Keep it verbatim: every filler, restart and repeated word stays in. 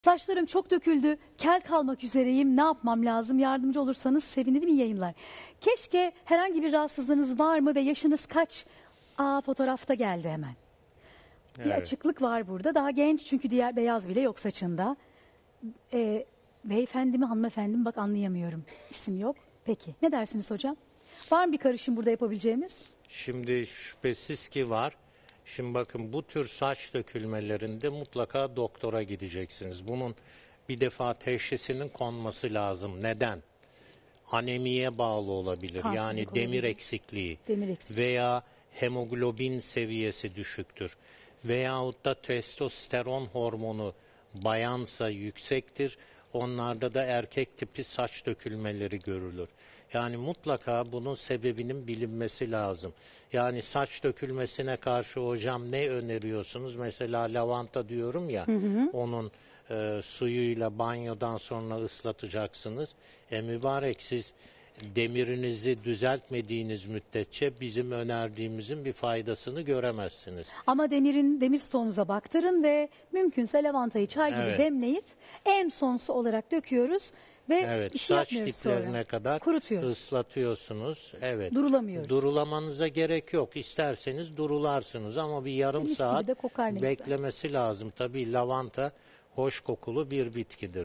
Saçlarım çok döküldü, kel kalmak üzereyim, ne yapmam lazım? Yardımcı olursanız sevinirim, iyi yayınlar. Keşke herhangi bir rahatsızlığınız var mı ve yaşınız kaç? Aa, fotoğrafta geldi hemen. Bir Evet. açıklık var burada. Daha genç çünkü diğer beyaz bile yok saçında. Ee, beyefendi mi hanımefendi mi bak anlayamıyorum. İsim yok. Peki ne dersiniz hocam? Var mı bir karışım burada yapabileceğimiz? Şimdi şüphesiz ki var. Şimdi bakın bu tür saç dökülmelerinde mutlaka doktora gideceksiniz. Bunun bir defa teşhisinin konması lazım. Neden? Anemiye bağlı olabilir. Kansızlık Yani olabilir. demir eksikliği Demir eksikliği. veya hemoglobin seviyesi düşüktür. Veyahut da testosteron hormonu bayansa yüksektir. Onlarda da erkek tipi saç dökülmeleri görülür. Yani mutlaka bunun sebebinin bilinmesi lazım. Yani saç dökülmesine karşı hocam ne öneriyorsunuz? Mesela lavanta diyorum ya, hı hı. onun e, suyuyla banyodan sonra ıslatacaksınız. E mübarek siz demirinizi düzeltmediğiniz müddetçe bizim önerdiğimizin bir faydasını göremezsiniz. Ama demirin demir stoğunuza baktırın ve mümkünse lavantayı çay gibi Evet. demleyip en son su olarak döküyoruz ve Evet, bir şey saç yapmıyoruz diplerine sonra. kadar Kurutuyoruz. ıslatıyorsunuz. Evet. Durulamıyoruz. Durulamanıza gerek yok. İsterseniz durularsınız ama bir yarım Mis gibi saat de kokar ne güzel. beklemesi lazım. Tabii lavanta hoş kokulu bir bitkidir.